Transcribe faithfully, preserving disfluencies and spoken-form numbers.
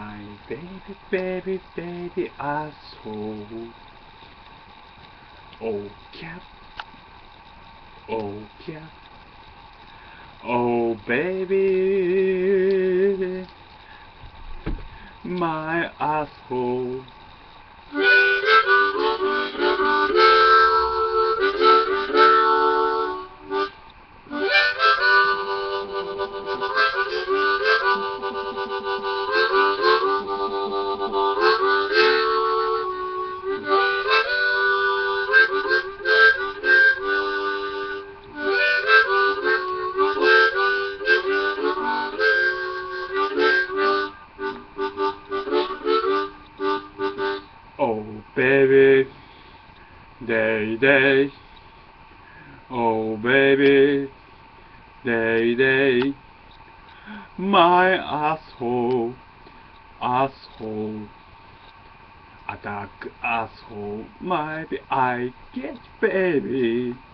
My baby, baby, baby asshole. Oh cat, oh cat, oh baby, my asshole. Oh baby, day day. Oh baby, day day. My asshole, asshole. Attack asshole, maybe I get baby.